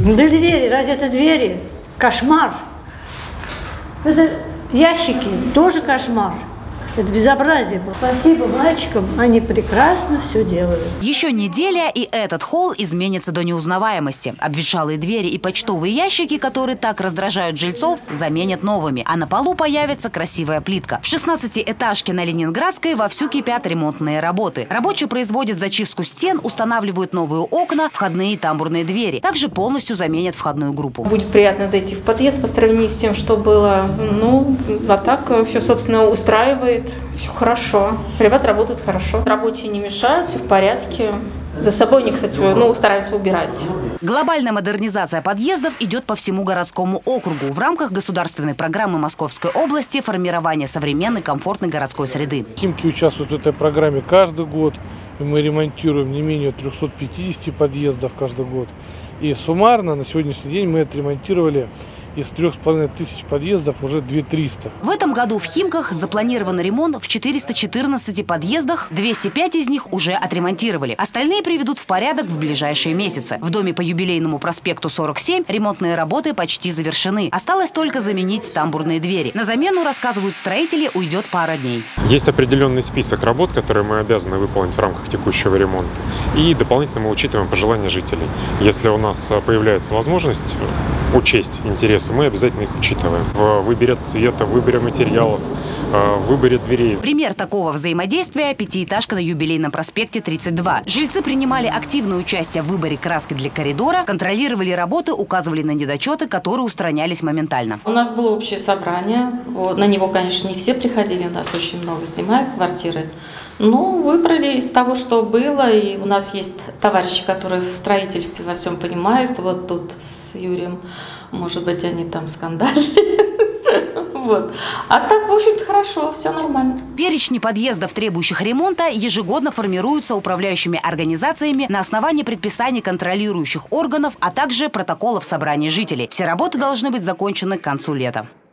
Да двери, разве это двери? Кошмар. Это ящики, тоже кошмар. Это безобразие. Спасибо мальчикам, они прекрасно все делают. Еще неделя, и этот холл изменится до неузнаваемости. Обветшалые двери и почтовые ящики, которые так раздражают жильцов, заменят новыми. А на полу появится красивая плитка. В 16-этажке на Ленинградской вовсю кипят ремонтные работы. Рабочие производят зачистку стен, устанавливают новые окна, входные и тамбурные двери. Также полностью заменят входную группу. Будет приятно зайти в подъезд по сравнению с тем, что было. А так все, собственно, устраивает. Все хорошо. Ребята работают хорошо. Рабочие не мешают, все в порядке. За собой они, кстати, стараются убирать. Глобальная модернизация подъездов идет по всему городскому округу в рамках государственной программы Московской области формирования современной комфортной городской среды. Химки участвуют в этой программе каждый год. И мы ремонтируем не менее 350 подъездов каждый год. И суммарно на сегодняшний день мы отремонтировали из 3500 подъездов уже 2300. В этом году в Химках запланирован ремонт в 414 подъездах, 205 из них уже отремонтировали. Остальные приведут в порядок в ближайшие месяцы. В доме по Юбилейному проспекту 47 ремонтные работы почти завершены. Осталось только заменить тамбурные двери. На замену, рассказывают строители, уйдет пара дней. Есть определенный список работ, которые мы обязаны выполнить в рамках текущего ремонта. И дополнительно мы учитываем пожелания жителей. Если у нас появляется возможность учесть интересы, мы обязательно их учитываем. В выборе цвета, в выборе материалов, в выборе дверей. Пример такого взаимодействия – пятиэтажка на Юбилейном проспекте 32. Жильцы принимали активное участие в выборе краски для коридора, контролировали работы, указывали на недочеты, которые устранялись моментально. У нас было общее собрание. На него, конечно, не все приходили, у нас очень много снимают квартиры. Выбрали из того, что было, и у нас есть товарищи, которые в строительстве во всем понимают. Вот тут с Юрием, может быть, они там скандалили. А так, в общем-то, хорошо, все нормально. Перечни подъездов, требующих ремонта, ежегодно формируются управляющими организациями на основании предписаний контролирующих органов, а также протоколов собраний жителей. Все работы должны быть закончены к концу лета.